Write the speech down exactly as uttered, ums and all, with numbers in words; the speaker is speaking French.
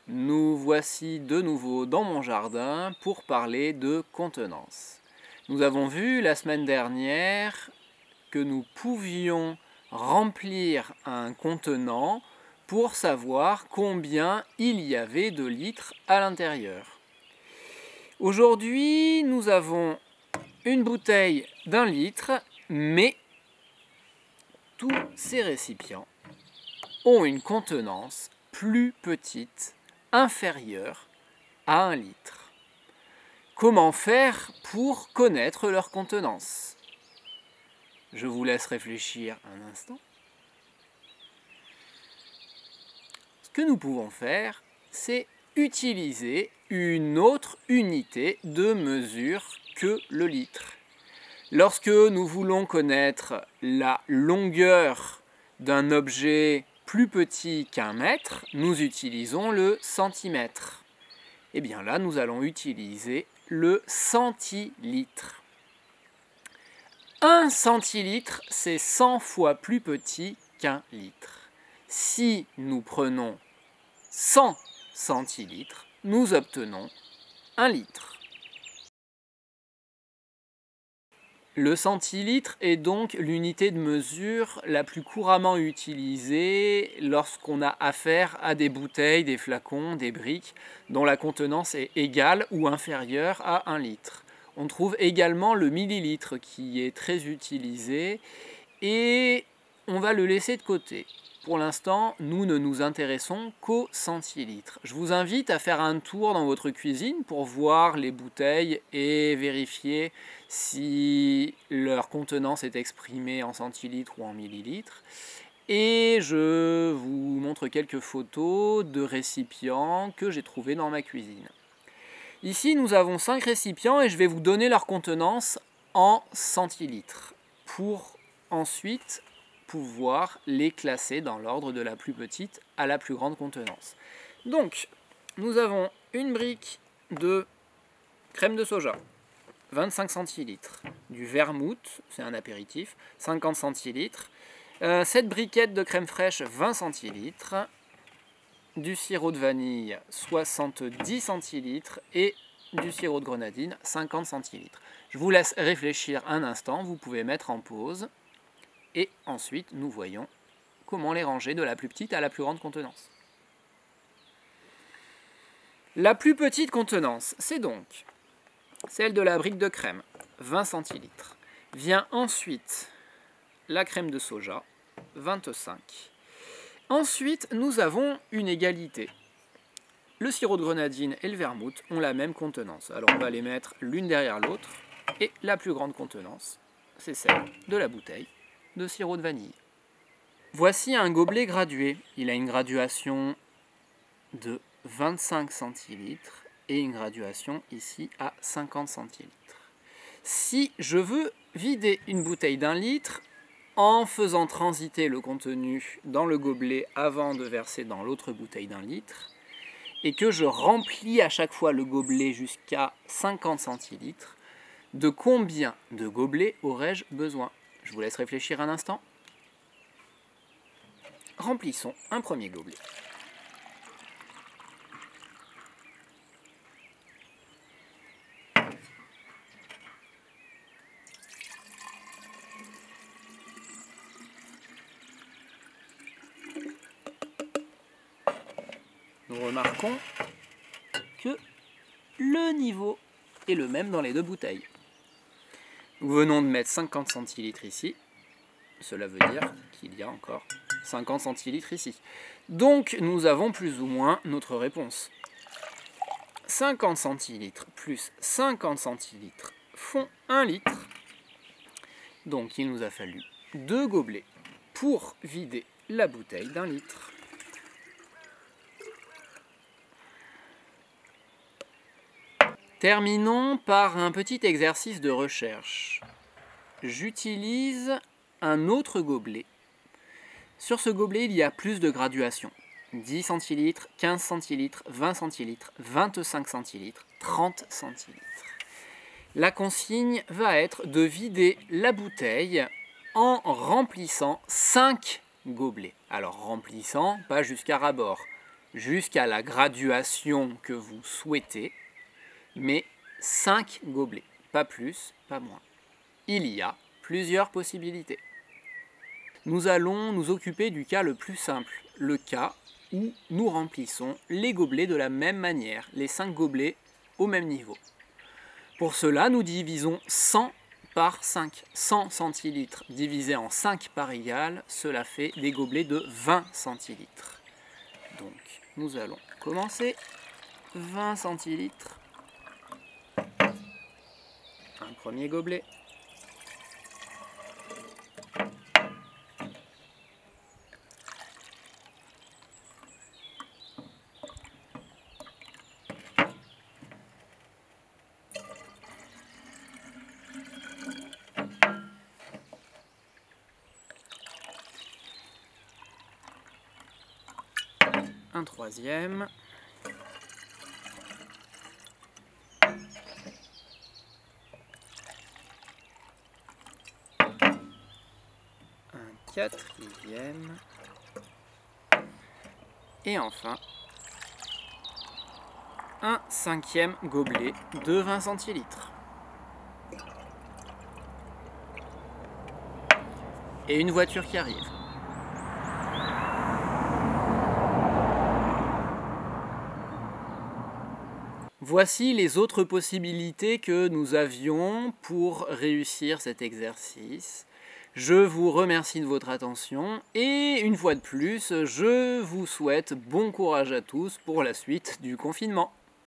Nous voici de nouveau dans mon jardin pour parler de contenance. Nous avons vu la semaine dernière que nous pouvions remplir un contenant pour savoir combien il y avait de litres à l'intérieur. Aujourd'hui, nous avons une bouteille d'un litre, mais tous ces récipients ont une contenance plus petite, inférieure à un litre. Comment faire pour connaître leur contenance? Je vous laisse réfléchir un instant. Ce que nous pouvons faire, c'est utiliser une autre unité de mesure que le litre. Lorsque nous voulons connaître la longueur d'un objet plus petit qu'un mètre, nous utilisons le centimètre. Et bien là, nous allons utiliser le centilitre. Un centilitre, c'est cent fois plus petit qu'un litre. Si nous prenons cent centilitres, nous obtenons un litre. Le centilitre est donc l'unité de mesure la plus couramment utilisée lorsqu'on a affaire à des bouteilles, des flacons, des briques dont la contenance est égale ou inférieure à un litre. On trouve également le millilitre qui est très utilisé et on va le laisser de côté. Pour l'instant, nous ne nous intéressons qu'au centilitre. Je vous invite à faire un tour dans votre cuisine pour voir les bouteilles et vérifier si leur contenance est exprimée en centilitres ou en millilitres. Et je vous montre quelques photos de récipients que j'ai trouvés dans ma cuisine. Ici, nous avons cinq récipients et je vais vous donner leur contenance en centilitres pour ensuite pouvoir les classer dans l'ordre de la plus petite à la plus grande contenance. Donc, nous avons une brique de crème de soja, vingt-cinq centilitres, du vermouth, c'est un apéritif, cinquante centilitres, euh, cette briquette de crème fraîche, vingt centilitres, du sirop de vanille, soixante-dix centilitres, et du sirop de grenadine, cinquante centilitres. Je vous laisse réfléchir un instant, vous pouvez mettre en pause. Et ensuite, nous voyons comment les ranger de la plus petite à la plus grande contenance. La plus petite contenance, c'est donc celle de la brique de crème, vingt centilitres. Vient ensuite la crème de soja, vingt-cinq. Ensuite, nous avons une égalité. Le sirop de grenadine et le vermouth ont la même contenance. Alors on va les mettre l'une derrière l'autre. Et la plus grande contenance, c'est celle de la bouteille de sirop de vanille. Voici un gobelet gradué. Il a une graduation de vingt-cinq centilitres et une graduation ici à cinquante centilitres. Si je veux vider une bouteille d'un litre en faisant transiter le contenu dans le gobelet avant de verser dans l'autre bouteille d'un litre et que je remplis à chaque fois le gobelet jusqu'à cinquante centilitres, de combien de gobelets aurais-je besoin? Je vous laisse réfléchir un instant. Remplissons un premier gobelet. Nous remarquons que le niveau est le même dans les deux bouteilles. Nous venons de mettre cinquante centilitres ici. Cela veut dire qu'il y a encore cinquante centilitres ici. Donc nous avons plus ou moins notre réponse. cinquante centilitres plus cinquante centilitres font un litre. Donc il nous a fallu deux gobelets pour vider la bouteille d'un litre. Terminons par un petit exercice de recherche. J'utilise un autre gobelet. Sur ce gobelet, il y a plus de graduations. dix centilitres, quinze centilitres, vingt centilitres, vingt-cinq centilitres, trente centilitres. La consigne va être de vider la bouteille en remplissant cinq gobelets. Alors remplissant, pas jusqu'à ras-bord. jusqu'à la graduation que vous souhaitez, mais cinq gobelets, pas plus, pas moins. Il y a plusieurs possibilités. Nous allons nous occuper du cas le plus simple, le cas où nous remplissons les gobelets de la même manière, les cinq gobelets au même niveau. Pour cela, nous divisons cent par cinq. cent centilitres divisé en cinq parts égales, cela fait des gobelets de vingt centilitres. Donc, nous allons commencer. vingt centilitres. Un premier gobelet. Un troisième. Un quatrième. Et enfin, un cinquième gobelet de vingt centilitres. Et une voiture qui arrive. Voici les autres possibilités que nous avions pour réussir cet exercice. Je vous remercie de votre attention et une fois de plus, je vous souhaite bon courage à tous pour la suite du confinement.